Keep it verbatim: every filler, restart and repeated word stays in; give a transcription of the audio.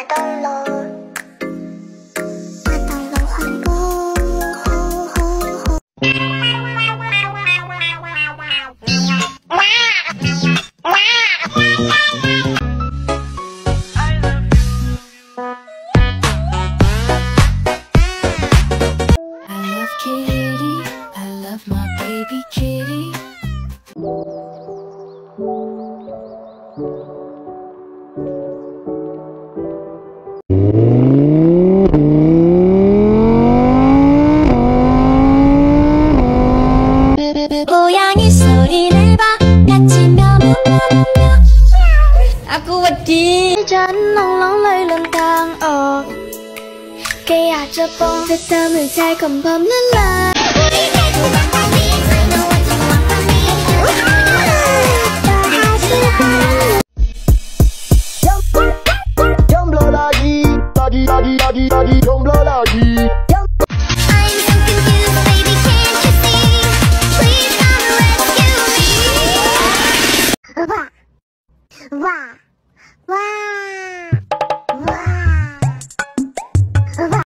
花灯笼，花灯笼欢歌，吼吼吼。I love kitty, I love my baby kitty. 고양이 소리를 봐 같이 мяu мяu. Aku wedi chân nóng nóng lây lần càng ở cây à chớp bông thật thơm người trai cầm bấm lên là Don't blow lagi, lagi, lagi, lagi, lagi, don't blow lagi. Wow, wow, wow.